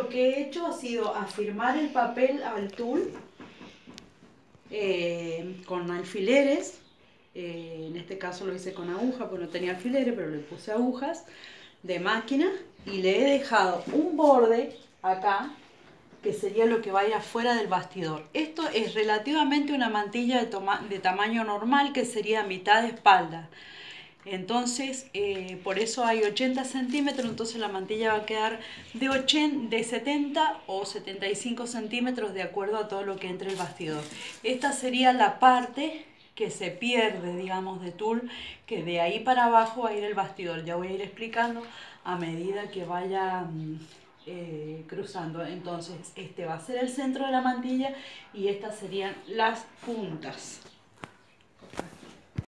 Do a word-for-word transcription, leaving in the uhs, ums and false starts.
lo que he hecho ha sido afirmar el papel al tul eh, con alfileres. Eh, en este caso lo hice con aguja porque no tenía alfileres, pero le puse agujas de máquina y le he dejado un borde acá que sería lo que va a ir afuera del bastidor. Esto es relativamente una mantilla de, de tamaño normal, que sería mitad de espalda. Entonces, eh, por eso hay ochenta centímetros, entonces la mantilla va a quedar de, ochenta, de setenta o setenta y cinco centímetros de acuerdo a todo lo que entre el bastidor. Esta sería la parte que se pierde, digamos, de tul, que de ahí para abajo va a ir el bastidor. Ya voy a ir explicando a medida que vaya eh, cruzando. Entonces, este va a ser el centro de la mantilla y estas serían las puntas.